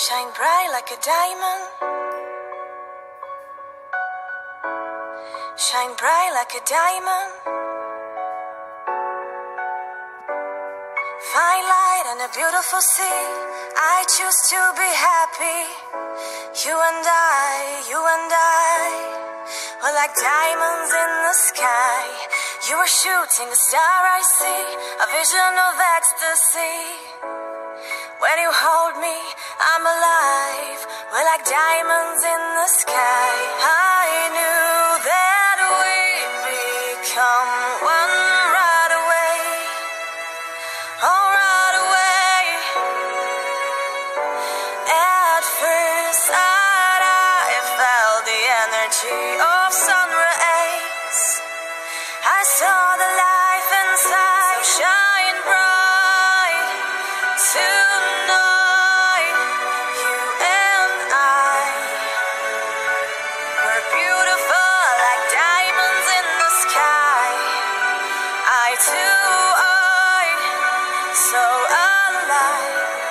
Shine bright like a diamond. Shine bright like a diamond. Fine light and a beautiful sea. I choose to be happy. You and I were like diamonds in the sky. You were shooting a star, I see, a vision of ecstasy. When you hold me, I'm alive. We're like diamonds in the sky. I knew that we'd become one right away. Oh, right away. At first sight, I felt the energy of sun rays. I saw the life inside, so shine bright tonight. You and I were beautiful like diamonds in the sky. Eye to eye, so alive.